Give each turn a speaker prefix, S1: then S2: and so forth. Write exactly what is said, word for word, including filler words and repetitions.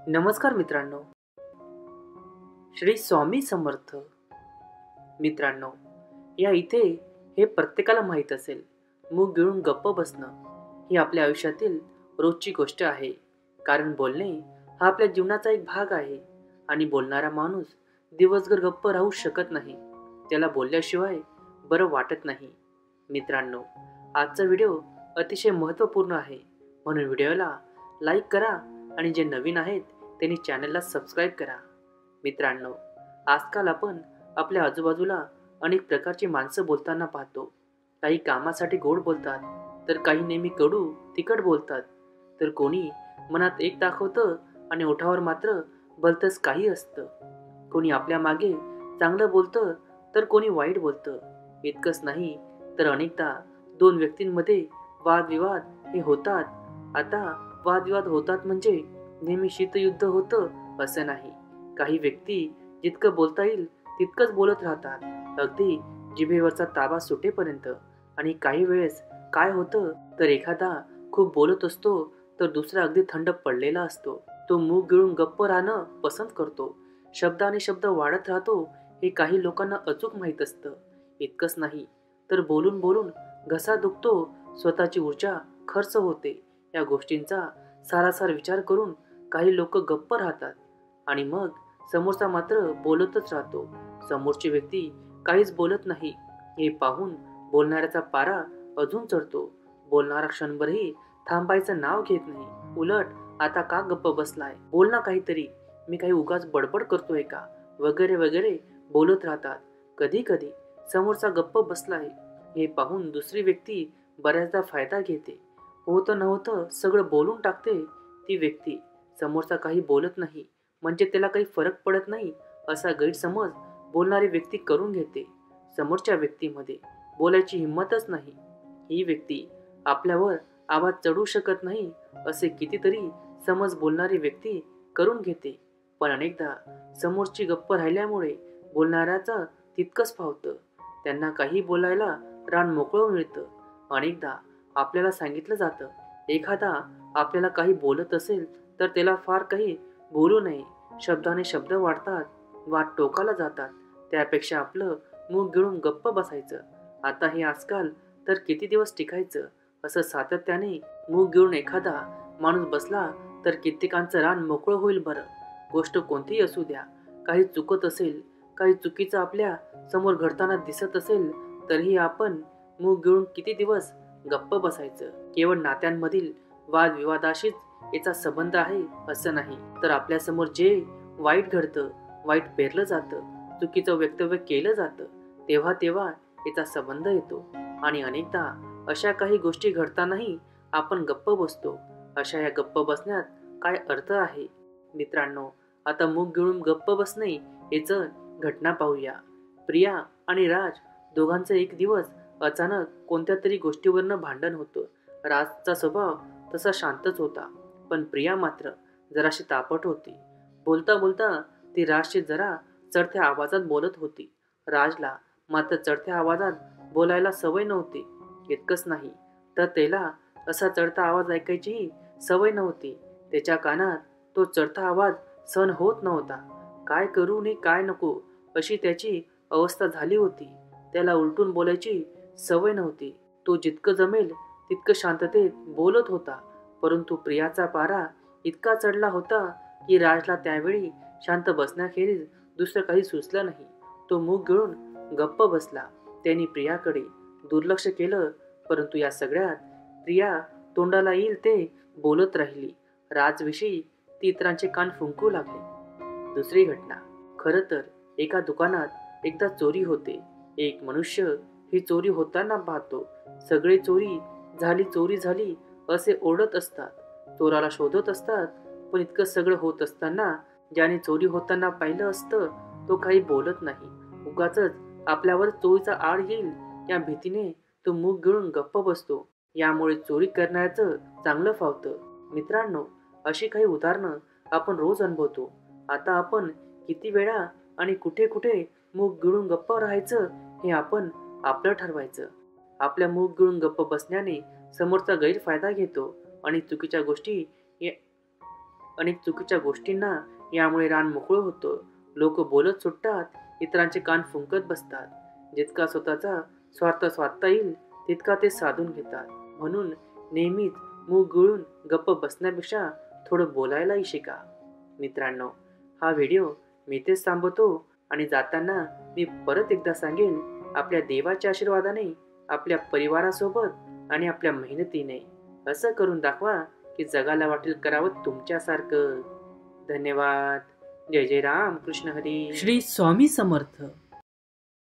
S1: नमस्कार मित्रांनो, श्री स्वामी समर्थ. मित्रांनो, या इथे हे प्रत्येकाला माहीत असेल, मूग गिळून गप्प बसणं ही आपल्या आयुष्यातील रोजची गोष्ट आहे. कारण बोलणे हा आपल्या जीवनाचा एक भाग आहे आणि बोलणारा माणूस दिवसभर गप्प राहू शकत नाही. त्याला बोलल्याशिवाय बरं वाटत नाही. मित्रांनो, आजचा व्हिडिओ अतिशय महत्त्वपूर्ण आहे, म्हणून व्हिडिओला लाईक करा आणि जे नवीन आहेत त्यांनी चॅनलला सबस्क्राईब करा. मित्रांनो, आजकाल आपण आपल्या आजूबाजूला अनेक प्रकारची माणसं बोलताना पाहतो. काही कामासाठी गोड बोलतात, तर काही नेहमी कडू तिखट बोलतात. तर कोणी मनात एक दाखवतं आणि ओठावर मात्र भलतंच काही असतं. कोणी आपल्या मागे चांगलं बोलतं, तर कोणी वाईट बोलतं. इतकंच नाही तर अनेकदा दोन व्यक्तींमध्ये वादविवाद हे होतात. आता वादविवाद होतात म्हणजे नेहमी शीतयुद्ध होतं असं नाही. काही व्यक्ती जितकं बोलता येईल तितकंच बोलत राहतात, अगदी जिभेवरचा ताबा सुटेपर्यंत. आणि काही वेळेस काय होतं तर एखादा खूप बोलत असतो तर दुसरा अगदी थंड पडलेला असतो. तो मूग गिळून गप्प राहणं पसंत करतो. शब्दाने शब्द वाढत राहतो हे काही लोकांना अचूक माहीत असतं. इतकंच नाही तर बोलून बोलून घसा दुखतो, स्वतःची ऊर्जा खर्च होते. या गोष्टींचा सारासार विचार करून काही लोक गप्प राहतात आणि मग समोरचा मात्र बोलतच राहतो. समोरची व्यक्ती काहीच बोलत नाही हे पाहून बोलणाऱ्याचा पारा अजून चढतो. बोलणारा क्षणभरही थांबायचं नाव घेत नाही. उलट आता का गप्प बसलाय, बोल ना काहीतरी, मी काही उगाच बडबड करतोय का, वगैरे वगैरे बोलत राहतात. कधी कधी समोरचा गप्प बसलाय हे पाहून दुसरी व्यक्ती बऱ्याचदा फायदा घेते. होतं नव्हतं सगळं बोलून टाकते ती व्यक्ती. समोरचा काही बोलत नाही म्हणजे त्याला काही फरक पडत नाही असा गैरसमज बोलणारी व्यक्ती करून घेते. समोरच्या व्यक्तीमध्ये बोलायची हिंमतच नाही. ही व्यक्ती आपल्यावर आवाज चढवू शकत नाही असे कितीतरी समज बोलणारी व्यक्ती करून घेते. पण अनेकदा समोरची गप्प राहिल्यामुळे बोलणाऱ्याचं तितकंच फावतं. त्यांना काही बोलायला रान मोकळं मिळतं. अनेकदा आपल्याला सांगितलं जातं, एखादा आपल्याला काही बोलत असेल तर त्याला फार काही बोलू नये. शब्दाने शब्द वाढतात, वाद टोकाला जातात. त्यापेक्षा आपलं मूग गिळून गप्प बसायचं. आता हे आजकाल तर किती दिवस टिकायचं. असं सातत्याने मूग गिळून एखादा माणूस बसला तर कित्येकांचं रान मोकळं होईल. बरं, गोष्ट कोणतीही असू द्या, काही चुकत असेल, काही चुकीचं आपल्या समोर घडताना दिसत असेल तरीही आपण मूग गिळून किती दिवस गप्प बसायचं. केवळ नात्यांमधील वादविवादाशीच याचा संबंध आहे असं नाही, तर आपल्यासमोर जे वाईट घडतं, वाईट पेरलं जातं, चुकीचं वक्तव्य केलं जातं, तेव्हा तेव्हा याचा संबंध येतो. आणि अनेकदा अशा काही गोष्टी घडतानाही आपण गप्प बसतो. अशा या गप्प बसण्यात काय अर्थ आहे? मित्रांनो, आता मूग गिळून गप्प बसणे याचं घटना पाहूया. प्रिया आणि राज दोघांचं एक दिवस अचानक कोणत्या तरी गोष्टीवरनं भांडण होतं. राजचा स्वभाव तसा शांतच होता, पण प्रिया मात्र जराशी तापट होती. बोलता बोलता ती राजशी जरा चढत्या आवाजात बोलत होती. राजला मात्र चढत्या आवाजात बोलायला सवय नव्हती. इतकंच नाही तर त्याला असा चढता आवाज ऐकायचीही सवय नव्हती. त्याच्या कानात तो चढता आवाज सहन होत नव्हता. काय करू नि काय नको अशी त्याची अवस्था झाली होती. त्याला उलटून बोलायची सवय नव्हती. तो जितकं जमेल तितकं शांततेत बोलत होता, परंतु प्रियाचा पारा इतका चढला होता की राजला त्यावेळी शांत बसण्याखेरीज दुसरं काही सुचलं नाही. तो मूग गिळून गप्प बसला. त्यांनी प्रियाकडे दुर्लक्ष केलं, परंतु या सगळ्यात प्रिया तोंडाला येईल ते बोलत राहिली. राजविषयी ती इतरांचे कान फुंकू लागले. दुसरी घटना. खरं तर एका दुकानात एकदा चोरी होते. एक मनुष्य ही चोरी होताना पाहतो. सगळे चोरी झाली चोरी झाली असे ओरडत असतात, चोराला शोधत असतात. पण इतकं सगळं होत असताना ज्याने चोरी होताना पाहिलं असतं तो काही बोलत नाही. उगाचच आपल्यावर चोरीचा आळ येईल या भीतीने तो मूग गिळून गप्प बसतो. यामुळे चोरी करण्याचं चांगलं फावतं. मित्रांनो, अशी काही उदाहरणं आपण रोज अनुभवतो. आता आपण किती वेळा आणि कुठे कुठे मूग गिळून गप्प राहायचं हे आपण आपलं ठरवायचं. आपल्या मूग गिळून गप्प बसण्याने समोरचा गैरफायदा घेतो आणि चुकीच्या गोष्टी अनेक चुकीच्या गोष्टींना यामुळे रान मोकळं होतं. लोक बोलत सुटतात, इतरांचे कान फुंकत बसतात. जितका स्वतःचा स्वार्थ साधता येईल तितका ते साधून घेतात. म्हणून नेहमीच मूग गिळून गप्प बसण्यापेक्षा थोडं बोलायलाही शिका. मित्रांनो, हा व्हिडिओ मी इथेच थांबवतो आणि जाताना मी परत एकदा सांगेन, आपल्या देवाच्या आशीर्वादाने, आपल्या परिवारासोबत आणि आपल्या मेहनतीने असं करून दाखवा की जगाला वाटेल करावं तुमच्यासारखं. धन्यवाद. जय जय राम कृष्ण हरी. श्री स्वामी समर्थ.